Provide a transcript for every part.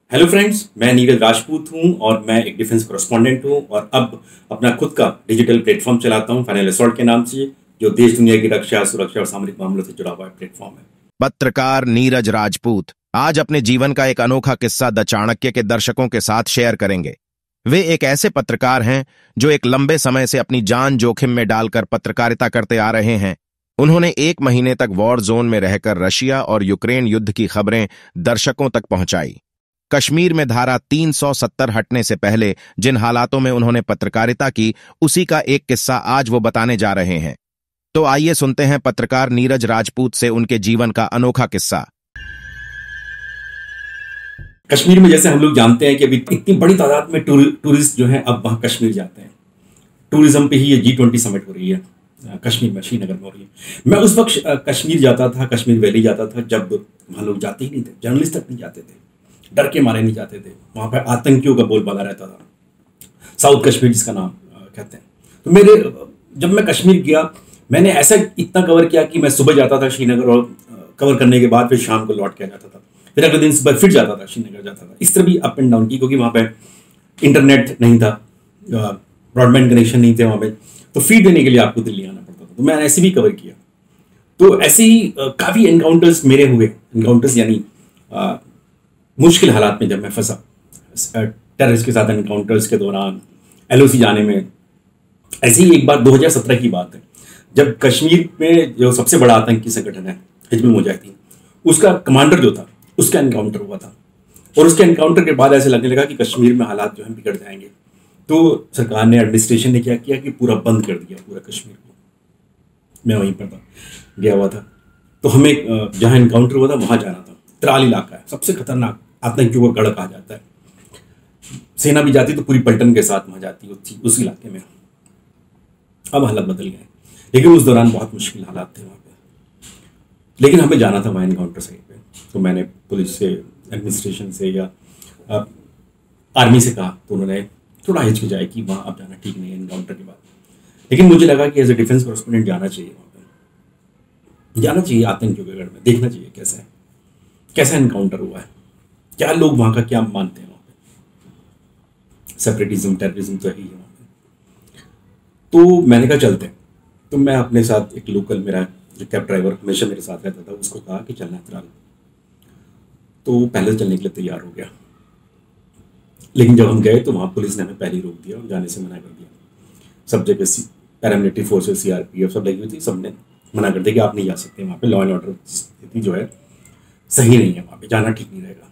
Hello friends, मैं नीरज राजपूत हूं और मैं एक डिफेंस कॉरेस्पॉन्डेंट हूं और अब अपना खुद का डिजिटल प्लेटफॉर्म चलाता हूं फाइनल असॉल्ट के नाम से, जो देश दुनिया की रक्षा, सुरक्षा और सामरिक मामलों से जुड़ा हुआ प्लेटफॉर्म है। पत्रकार नीरज राजपूत आज अपने जीवन का एक अनोखा किस्सा द चाणक्य के दर्शकों के साथ शेयर करेंगे। वे एक ऐसे पत्रकार हैं जो एक लंबे समय से अपनी जान जोखिम में डालकर पत्रकारिता करते आ रहे हैं। उन्होंने 1 महीने तक वॉर जोन में रहकर रशिया और यूक्रेन युद्ध की खबरें दर्शकों तक पहुंचाई। कश्मीर में धारा 370 हटने से पहले जिन हालातों में उन्होंने पत्रकारिता की, उसी का एक किस्सा आज वो बताने जा रहे हैं। तो आइए सुनते हैं पत्रकार नीरज राजपूत से उनके जीवन का अनोखा किस्सा। कश्मीर में जैसे हम लोग जानते हैं कि अभी इतनी बड़ी तादाद में टूरिस्ट जो हैं अब वहाँ कश्मीर जाते हैं। टूरिज्म पे ही ये G20 समिट हो रही है, कश्मीर में, श्रीनगर में हो रही है। मैं उस वक्त कश्मीर जाता था, कश्मीर वैली जाता था, जब वहाँ लोग जाते ही नहीं थे, जर्नलिस्ट तक नहीं जाते थे, डर के मारे नहीं जाते थे। वहाँ पर आतंकियों का बोलबाला रहता था, साउथ कश्मीर जिसका नाम कहते हैं। तो जब मैं कश्मीर गया, मैंने ऐसा इतना कवर किया कि मैं सुबह जाता था श्रीनगर और कवर करने के बाद फिर शाम को लौट के आ जाता था, फिर अगले दिन सुबह फिर जाता था, श्रीनगर जाता था। इस तरह भी अप एंड डाउन की, क्योंकि वहाँ पे इंटरनेट नहीं था, ब्रॉडबैंड कनेक्शन नहीं थे वहाँ पे, तो फीड देने के लिए आपको दिल्ली आना पड़ता था। तो मैंने ऐसे भी कवर किया। तो ऐसे ही काफ़ी एनकाउंटर्स मेरे हुए। एनकाउंटर्स यानी मुश्किल हालात में जब मैं फंसा, टेररिस्ट के साथ एनकाउंटर्स के दौरान, LOC जाने में। ऐसे ही एक बार 2017 की बात है, जब कश्मीर में जो सबसे बड़ा आतंकी संगठन है हिजबुल मुजाहिदीन, उसका कमांडर जो था, उसका एनकाउंटर हुआ था। और उसके एनकाउंटर के बाद ऐसे लगने लगा कि कश्मीर में हालात जो है बिगड़ जाएंगे। तो सरकार ने, एडमिनिस्ट्रेशन ने क्या किया कि पूरा बंद कर दिया पूरा कश्मीर को। मैं वहीं पर था, गया हुआ था। तो हमें जहाँ एनकाउंटर हुआ था वहाँ जाना था। त्राल इलाका है, सबसे खतरनाक, आतंकियों का गढ़ कहा जाता है। सेना भी जाती तो पूरी पलटन के साथ वहाँ जाती उस इलाके में। अब हालात बदल गए, लेकिन उस दौरान बहुत मुश्किल हालात थे वहाँ पे। लेकिन हमें जाना था वहाँ एनकाउंटर साइट पे। तो मैंने पुलिस से, एडमिनिस्ट्रेशन से या आर्मी से कहा, तो उन्होंने थोड़ा हिचकिचाया कि वहाँ आप जाना ठीक नहीं है एनकाउंटर के बाद। लेकिन मुझे लगा कि एज ए डिफेंस कॉरेस्पॉन्डेंट जाना चाहिए, वहाँ पे जाना चाहिए, आतंकियों के गढ़ में देखना चाहिए कैसा है, कैसा एनकाउंटर हुआ है, क्या लोग वहाँ का क्या मानते हैं। वहाँ पे सेपरेटिज्म, टेररिज्म तो है ही है वहाँ पे। तो मैंने कहा चलते हैं। तो मैं अपने साथ एक लोकल, मेरा जो कैब ड्राइवर हमेशा मेरे साथ रहता था, उसको कहा कि चलना है त्राल। तो पहले चलने के लिए तैयार हो गया। लेकिन जब हम गए तो वहाँ पुलिस ने हमें पहले ही रोक दिया और जाने से मना कर दिया। सब जगह पैरामिलिट्री फोर्सेस, CRPF सब लगी हुई थी, सबने मना कर दिया कि आप नहीं जा सकते वहाँ पे। लॉ एंड ऑर्डर स्थिति जो है सही नहीं है, वहाँ पे जाना ठीक नहीं रहेगा।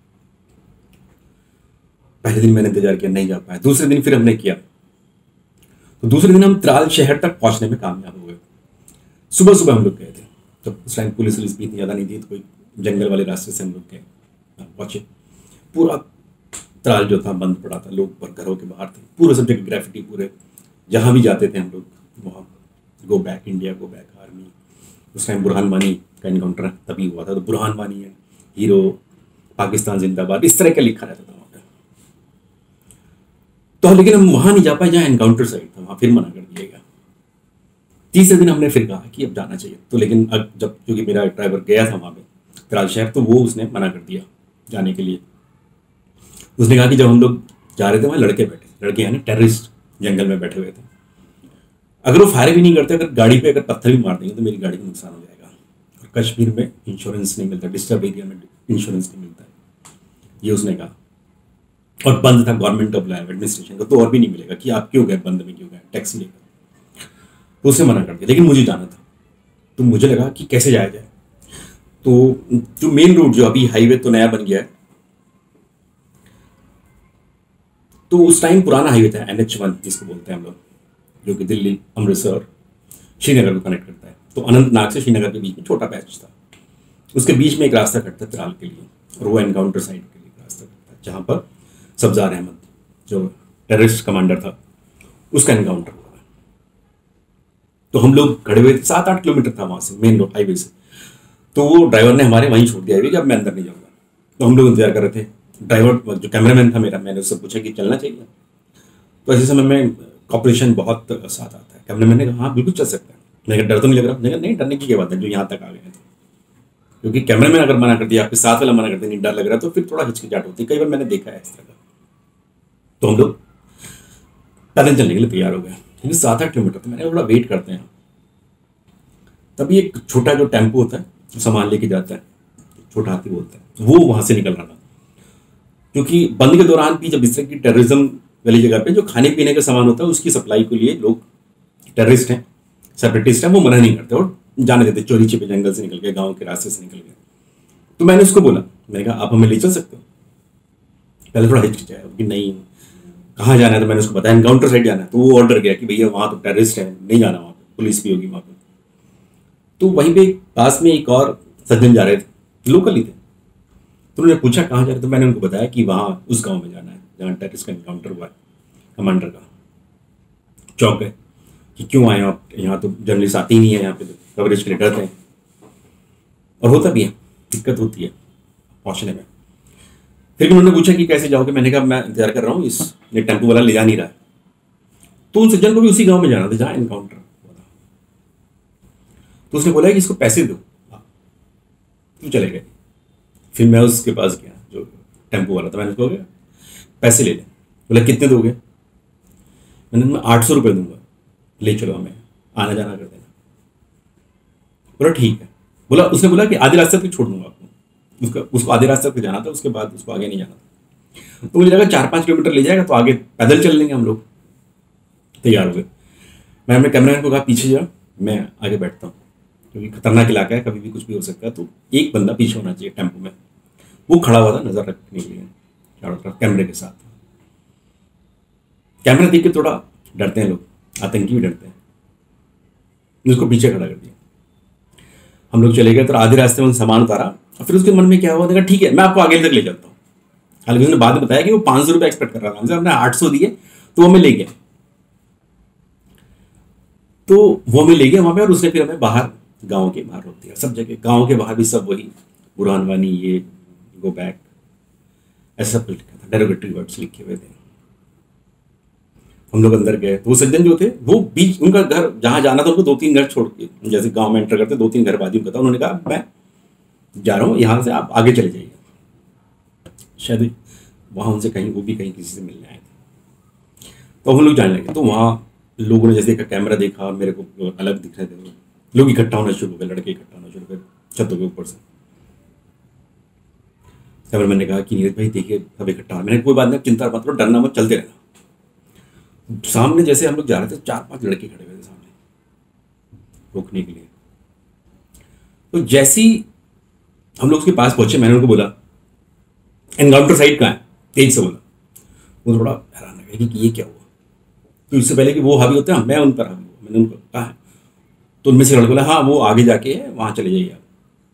पहले दिन मैंने इंतजार किया, नहीं जा पाया। दूसरे दिन फिर हमने किया, तो दूसरे दिन हम त्राल शहर तक पहुंचने में कामयाब हो गए। सुबह सुबह हम लोग गए थे, तो उस टाइम पुलिस भी इतनी ज़्यादा नहीं थी, तो कोई जंगल वाले रास्ते से हम लोग गए, पहुंचे। पूरा त्राल जो था बंद पड़ा था, लोग पर घरों के बाहर थे, पूरे सब जगह ग्राफिटी, पूरे जहाँ भी जाते थे हम लोग वहाँ go back India, go back army. उस टाइम बुरहान वानी का एनकाउंटर तभी हुआ था, तो बुरहान वानी है हीरो, पाकिस्तान जिंदाबाद, इस तरह का लिखा रहता था वहाँ पे। तो लेकिन हम वहाँ नहीं जा पाए जहाँ एनकाउंटर साइट था, वहाँ फिर मना कर दिया गया। तीसरे दिन हमने फिर कहा कि अब जाना चाहिए। तो लेकिन अब जब, क्योंकि मेरा ड्राइवर गया था वहाँ पे त्राल शहर, तो वो उसने मना कर दिया जाने के लिए। उसने कहा कि जब हम लोग जा रहे थे वहाँ लड़के बैठे थे, लड़के यानी टेररिस्ट जंगल में बैठे हुए थे। अगर वो फायर भी नहीं करते, अगर गाड़ी पे अगर पत्थर भी मार देंगे तो मेरी गाड़ी को नुकसान हो जाएगा। और कश्मीर में इंश्योरेंस नहीं मिलता, डिस्टर्ब एरिया में इंश्योरेंस नहीं मिलता है, ये उसने कहा। और बंद था, गवर्नमेंट ऑफ एडमिनिस्ट्रेशन का, तो और भी नहीं मिलेगा कि आप क्यों गए, बंद में क्यों गए, टैक्सी लेकर। तो उसने मना कर दिया। लेकिन मुझे जाना था, तो मुझे लगा कि कैसे जाया जाए। तो जो मेन रोड, जो अभी हाईवे तो नया बन गया है, तो उस टाइम पुराना हाईवे था, NH1 जिसको बोलते हैं हम लोग, जो कि दिल्ली, अमृतसर, श्रीनगर को कनेक्ट करता है। तो अनंतनाग से श्रीनगर के बीच में छोटा पैच था, उसके बीच में एक रास्ता कटता है त्राल के लिए, और वो एनकाउंटर साइट के लिए रास्ता कटता है, जहाँ पर सब्जार अहमद जो टेररिस्ट कमांडर था, उसका एनकाउंटर हुआ। तो हम लोग खड़े हुए थे, 7-8 किलोमीटर था वहाँ से, मेन रोड हाईवे से। तो वो ड्राइवर ने हमारे वहीं छोड़ दिया कि अब मैं अंदर नहीं जाऊँगा। तो हम लोग इंतजार कर रहे थे। ड्राइवर जो कैमरामैन था मेरा, मैंने उससे पूछा कि चलना चाहिए। तो ऐसे समय में कॉपरेशन बहुत साथ आता है। कैमरामैन ने कहा हाँ बिल्कुल चल सकता है। मैंने कहा डर तो नहीं लग रहा? मैंने कहा नहीं, डरने की क्या बात है, जो यहाँ तक आ गए थे। क्योंकि कैमरामैन अगर मना कर दिया, आपके साथ वाला मना कर दिया नहीं डर लग रहा, तो फिर थोड़ा हिचकिचाहट होती है। कई बार मैंने देखा है इस तरह का। तो हम लोग पैदल चलने के लिए तैयार हो गए, क्योंकि 7-8 किलोमीटर तो मैंने थोड़ा वेट करते हैं। तभी एक छोटा जो टेम्पो होता है सामान लेके जाता है, छोटा हाथी बोलते हैं, वो वहां से निकल रहा था। क्योंकि बंद के दौरान भी जब इस तरह की टेररिज्म वाली जगह पे जो खाने पीने का सामान होता है उसकी सप्लाई के लिए लोग टेररिस्ट हैं, सेपरेटिस्ट हैं, वो मना नहीं करते और जाने देते, चोरी छिपे जंगल से निकल गए, गांव के रास्ते से निकल गए। तो मैंने उसको बोला, मैंने कहा आप हमें ले चल सकते हो। पहले थोड़ा हिचकिचाया कि नहीं कहाँ जाना है, तो मैंने उसको बताया एनकाउंटर साइड जाना है। तो वो ऑर्डर गया कि भैया वहाँ तो टेररिस्ट है, नहीं जाना, वहाँ पे पुलिस भी होगी वहाँ पे। तो वहीं पे पास में एक और सज्जन जा रहे थे, लोकल ही थे। तो उन्होंने पूछा कहाँ जा रहे, तो मैंने उनको बताया कि वहाँ उस गाँव में जाना है जहाँ टेररिस्ट का एनकाउंटर हुआ है, कमांडर का चौक है। कि क्यों आए आप यहाँ, तो जर्नलिस्ट आती ही नहीं है यहाँ पे, तो कवरेज के लिए डरते हैं, और होता भी है, दिक्कत होती है पहुँचने में। फिर भी उन्होंने पूछा कि कैसे जाओगे, मैंने कहा मैं इंतजार कर रहा हूँ, इस ये टेम्पो वाला ले जा नहीं रहा है। तो उन सज्जन को भी उसी गांव में जाना था जहाँ एनकाउंटर हुआ था। तो उसने बोला कि इसको पैसे दो, क्यों चले गए। फिर मैं उसके पास गया जो टेम्पो वाला था, मैंने उसको गया पैसे ले लें। बोला कितने दोगे, मैंने 800 रुपये दूंगा, ले चलो हमें, आना जाना कर देना। बोला ठीक है। बोला, उसने बोला कि आधे रास्ते तक छोड़ दूंगा आपको, उसको आधे रास्ते तक जाना था, उसके बाद उसको आगे नहीं जाना था। तो मुझे लगा 4-5 किलोमीटर ले जाएगा तो आगे पैदल चल लेंगे हम लोग। तैयार हो गए। मैं अपने कैमरामैन को कहा पीछे जा, मैं आगे बैठता हूँ, क्योंकि खतरनाक इलाका है, कभी भी कुछ भी हो सकता है। तो एक बंदा पीछे होना चाहिए टेम्पो में। वो खड़ा हुआ था नजर रखने के लिए चारों तरफ कैमरे के साथ। कैमरा देख के थोड़ा डरते हैं लोग, आतंकी भी डरते हैं। उसको पीछे खड़ा कर दिया, हम लोग चले गए। तो आधे रास्ते में सामान उतारा, और फिर उसके मन में क्या हुआ, देखा ठीक है मैं आपको आगे तक ले जाता हूँ। हालांकि उसने बाद में बताया कि वो 500 रुपये एक्सपेक्ट कर रहा था हमसे, हमने 800 दिए तो वो हमें ले गया। तो वो हमें ले गया वहां पे, और उसने फिर हमें बाहर, गांव के बाहर रोक दिया। सब जगह गांव के बाहर भी सब वही बुरहानवानी, ये गो बैक, ऐसा सब लिखा था, डेरोगेटरी वर्ड्स लिखे हुए थे। हम लोग अंदर गए तो वो सज्जन जो थे वो बीच, उनका घर जहां जाना था उनको 2-3 घर छोड़ के, जैसे गांव में एंटर करते 2-3 घर बाजू का था। उन्होंने कहा मैं जा रहा हूँ यहाँ से, आप आगे चले जाइए। शायद वहाँ उनसे कहीं, वो भी कहीं किसी से मिलने आए थे। तो हम लोग जाने लगे। तो वहाँ लोगों ने जैसे देखा, कैमरा देखा, मेरे को अलग दिख रहे थे लोग, इकट्ठा होना शुरू हो गए, लड़के इकट्ठा होना शुरू हो गए छतों के ऊपर से। कैमरामैन ने कहा कि नीरज भाई देखिए सब इकट्ठा, मैंने कोई बात नहीं, चिंता मत करो, डरना मत, चलते रहना। सामने जैसे हम लोग जा रहे थे 4-5 लड़के खड़े हुए थे सामने रोकने के लिए। तो जैसे ही हम लोग उसके पास पहुंचे, मैंने उनको बोला एनकाउंटर साइट कहाँ है, तेज से बोला। वो थोड़ा हैरान हो गया कि ये क्या हुआ। तो इससे पहले कि वो हावी होते हैं, मैं उन पर हावी हुआ। मैंने उनको कहा है, तो उनमें से लड़का बोला हाँ वो आगे जाके वहाँ चले जाइए आप।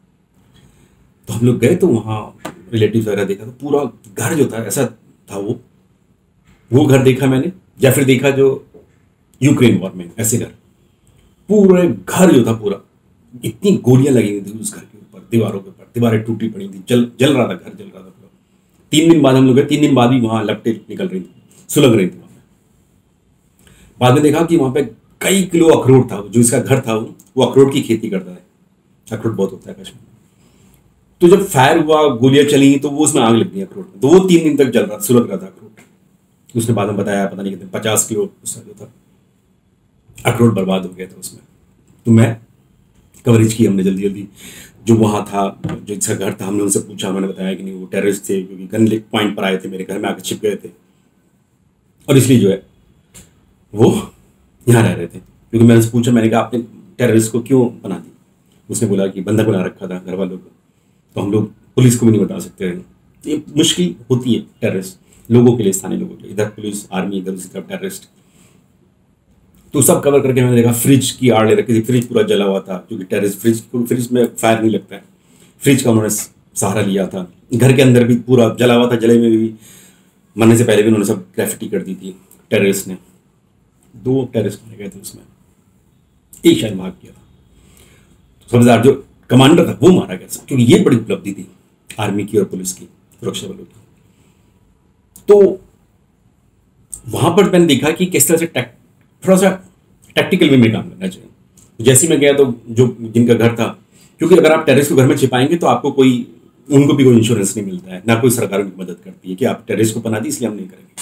तो हम लोग गए तो वहाँ रिलेटिव वगैरह देखा, तो पूरा घर जो था ऐसा था, वो घर देखा मैंने, या फिर देखा जो यूक्रेन वॉर में ऐसे घर, पूरे घर जो था पूरा, इतनी गोलियां लगी हुई थी उस घर के ऊपर, दीवारों के ऊपर, दीवारें टूटी पड़ी थी, जल रहा था, घर जल रहा था पूरा। 3 दिन बाद हम लोग गए, 3 दिन बाद भी वहां लपटें निकल रही थी, सुलग रही थी वहां पे। बाद में देखा कि वहां पे कई किलो अखरोट था, जो इसका घर था वो अखरोट की खेती करता है, अखरोट बहुत होता है कश्मीर में। तो जब फायर हुआ, गोलियां चली, तो वो उसमें आग लग गई अखरोट में, तो वो 3 दिन तक जल रहा, सुलग रहा था अखरोट। उसने बाद में बताया पता नहीं कितने 50 किलो उसका जो था अखरोट बर्बाद हो गया था उसमें। तो मैं कवरेज की हमने जल्दी जल्दी, जो वहाँ था, जो इसका घर था, हमने उनसे पूछा, उन्होंने बताया कि नहीं वो टेररिस्ट थे, क्योंकि गन पॉइंट पर आए थे, मेरे घर में आकर छिप गए थे, और इसलिए जो है वो यहाँ रह रहे थे। क्योंकि मैंने उनसे पूछा, मैंने कहा आपने टेररिस्ट को क्यों बना दी। उसने बोला कि बंधक बना रखा था घर वालों को, तो हम लोग पुलिस को भी नहीं बता सकते। ये मुश्किल होती है टेररिस्ट लोगों के लिए, स्थानीय लोगों के लिए, इधर पुलिस आर्मी, इधर उसी तरफ टेररिस्ट। तो सब कवर करके मैंने देखा, फ्रिज की आड़ ले रखी थी, फ्रिज पूरा जला हुआ था, क्योंकि टेररिस्ट फ्रिज में फायर नहीं लगता है, फ्रिज का उन्होंने सहारा लिया था। घर के अंदर भी पूरा जला हुआ था, जले में भी मरने से पहले भी उन्होंने सब ग्रेफिटी कर दी थी टेररिस्ट ने। 2 टेररिस्ट मारे गए थे उसमें, एक शायद भाग गया था। तो सबसे जो कमांडर था वो मारा गया था, क्योंकि ये बड़ी उपलब्धि थी आर्मी की और पुलिस की, सुरक्षा बलों की। तो वहां पर मैंने देखा कि किस तरह से थोड़ा सा टैक्टिकल वे में काम करना चाहिए। जैसे ही मैं गया तो जो जिनका घर था क्योंकि अगर आप टेररिस्ट को घर में छिपाएंगे तो आपको उनको भी कोई इंश्योरेंस नहीं मिलता है, ना कोई सरकार उनकी मदद करती है कि आप टेररिस्ट को पनाह दी इसलिए हम नहीं करेंगे।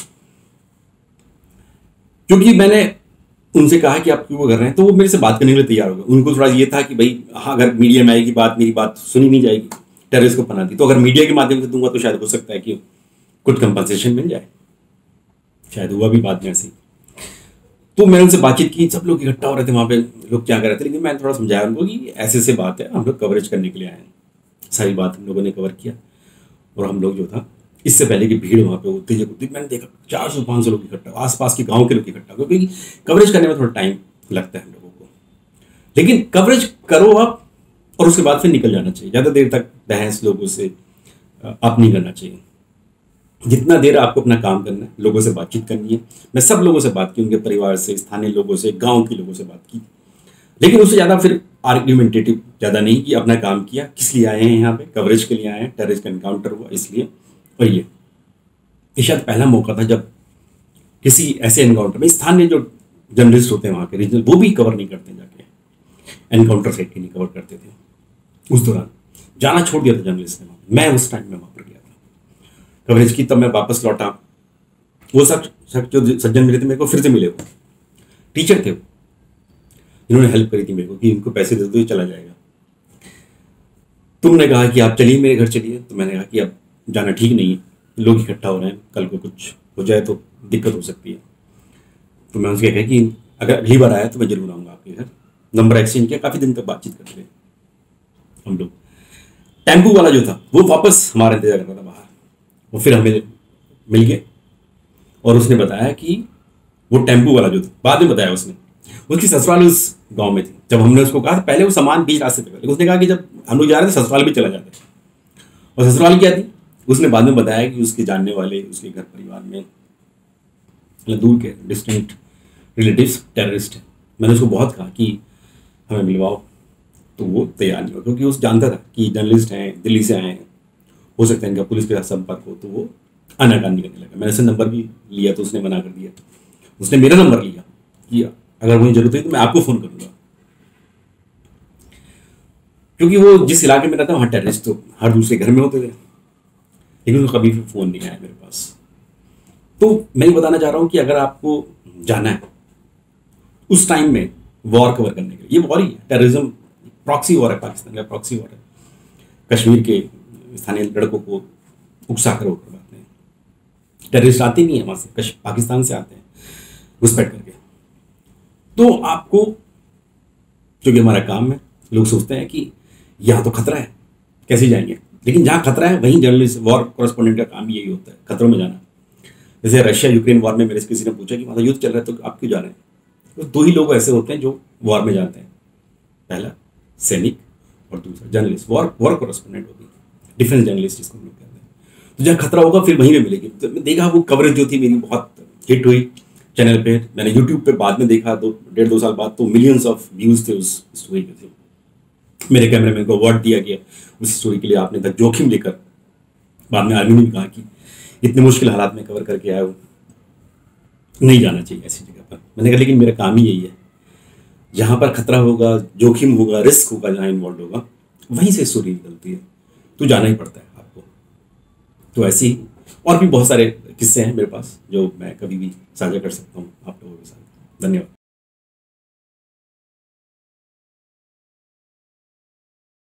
क्योंकि मैंने उनसे कहा कि आप क्यों कर रहे हैं, तो वो मेरे से बात करने के लिए तैयार हो गए। उनको थोड़ा ये था कि भाई हाँ, अगर मीडिया में आएगी बात, मेरी बात सुनी नहीं जाएगी, टेररिस्ट को पनाह दी, तो अगर मीडिया के माध्यम से दूंगा तो शायद हो सकता है कि कुछ कंपनसेशन मिल जाए। शायद हुआ भी बाद में ऐसे ही। तो मैंने उनसे बातचीत की, सब लोग इकट्ठा हो रहे थे वहाँ पे, लोग क्या कर रहे थे, लेकिन मैंने थोड़ा समझाया उनको कि ऐसे ऐसे बात है, हम लोग कवरेज करने के लिए आए हैं। सारी बात हम लोगों ने कवर किया और हम लोग जो था, इससे पहले की भीड़ वहाँ पे होती है, मैंने देखा 400-500 लोग इकट्ठा, आसपास के गाँव के लोग इकट्ठा, क्योंकि कवरेज करने में थोड़ा टाइम लगता है हम लोगों को। लेकिन कवरेज करो आप और उसके बाद फिर निकल जाना चाहिए। ज़्यादा देर तक बहस लोगों से आप नहीं करना चाहिए। जितना देर आपको अपना काम करना है, लोगों से बातचीत करनी है। मैं सब लोगों से बात की, उनके परिवार से, स्थानीय लोगों से, गांव के लोगों से बात की, लेकिन उससे ज़्यादा फिर आर्ग्यूमेंटेटिव ज़्यादा नहीं कि अपना काम किया। किस लिए आए हैं यहाँ पे? कवरेज के लिए आए हैं, टेररिस्ट का एनकाउंटर हुआ इसलिए। और ये शायद पहला मौका था जब किसी ऐसे एनकाउंटर में स्थानीय जो जर्नलिस्ट होते हैं वहाँ के रीजनल, वो भी कवर नहीं करते, जाके एनकाउंटर साइट की नहीं कवर करते थे। उस दौरान जाना छोड़ दिया था जर्नलिस्ट ने। मैं उस टाइम में वहाँ पर गया था कवरेज की, तब मैं वापस लौटा। वो सब जो सज्जन मिले थे मेरे को, फिर से मिले, वो टीचर थे जिन्होंने हेल्प करी थी मेरे को कि इनको पैसे दे दो, ये चला जाएगा। तुमने कहा कि आप चलिए मेरे घर चलिए, तो मैंने कहा कि अब जाना ठीक नहीं है, लोग इकट्ठा हो रहे हैं, कल को कुछ हो जाए तो दिक्कत हो सकती है। तो मैं उनसे कहा कि अगर अगली बार आया तो मैं जरूर आऊँगा आपके घर। नंबर एक्सचेंज किया, काफ़ी दिन तक बातचीत करते रहे हम लोग। टेम्पू वाला जो था वो वापस हमारा इंतजार कर रहा था बाहर, वो फिर हमें मिल गए और उसने बताया कि वो टेम्पू वाला जो था, बाद में बताया उसने, उसकी ससुराल उस गांव में थी। जब हमने उसको कहा, पहले वो सामान बीच रास्ते पे, लेकिन उसने कहा कि जब हम लोग जा रहे थे ससुराल भी चला जाता। और ससुराल क्या थी, उसने बाद में बताया कि उसके जानने वाले, उसके घर परिवार में मतलब दूर के डिस्टेंट रिलेटिव्स टेररिस्ट हैं। मैंने उसको बहुत कहा कि हमें मिलवाओ, तो वो तैयार नहीं हुआ, क्योंकि उस जानता था कि जर्नलिस्ट हैं, दिल्ली से आए हैं, हो सकता है इनका पुलिस के साथ संपर्क हो, तो वो आनाकानी करने लगा। मैंने उससे नंबर भी लिया तो उसने मना कर दिया। उसने मेरा नंबर लिया कि अगर मुझे जरूरत है तो मैं आपको फ़ोन करूँगा, क्योंकि वो जिस इलाके में रहता है वहाँ टेररिस्ट तो हर दूसरे घर में होते थे, लेकिन उसको कभी भी फ़ोन नहीं आया मेरे पास। तो मैं ये बताना चाह रहा हूँ कि अगर आपको जाना है उस टाइम में वॉर कवर करने के लिए, ये वॉर ही है, टेररिज्म प्रॉक्सी वॉर है, पाकिस्तान का प्रॉक्सी वॉर है। कश्मीर के स्थानीय लड़कों को उकसा कर होकर बात नहीं, टेररिस्ट आते नहीं है वहाँ से, पाकिस्तान से आते हैं घुसपैठ करके। तो आपको, क्योंकि हमारा काम है, लोग सोचते हैं कि यहाँ तो खतरा है, कैसे जाएंगे, लेकिन जहाँ खतरा है वहीं जर्नलिस्ट, वॉर कॉरेस्पॉन्डेंट का काम यही होता है, खतरों में जाना। जैसे रशिया यूक्रेन वॉर में मेरे से किसी ने पूछा कि वहाँ युद्ध चल रहा है तो आप क्यों जा रहे हैं, तो दो ही लोग ऐसे होते हैं जो वॉर में जाते हैं, पहला सैनिक और दूसरा जर्नलिस्ट, वॉर कॉरेस्पॉन्डेंट होती है, डिफेंस जर्नलिस्ट जिसको हम लोग कहते हैं। तो जहाँ खतरा होगा फिर वहीं पे मिलेगी। तो मैं देखा वो कवरेज जो थी मेरी बहुत हिट हुई चैनल पे। मैंने यूट्यूब पे बाद में देखा, 1.5-2 साल बाद, तो मिलियंस ऑफ व्यूज थे उस स्टोरी के थे। मेरे कैमरामैन को अवार्ड दिया गया उस स्टोरी के लिए, आपने तक जोखिम लेकर। बाद में आर्मी ने भी कहा कि इतने मुश्किल हालात में कवर करके आए हो, नहीं जाना चाहिए ऐसी जगह पर। मैंने कहा लेकिन मेरा काम ही यही है, जहाँ पर खतरा होगा, जोखिम होगा, रिस्क होगा, जहाँ इन्वॉल्व होगा वहीं से स्टोरी निकलती है, तो जाना ही पड़ता है आपको। तो ऐसे ही और भी बहुत सारे किस्से हैं मेरे पास जो मैं कभी भी साझा कर सकता हूँ आप लोगों के साथ। धन्यवाद।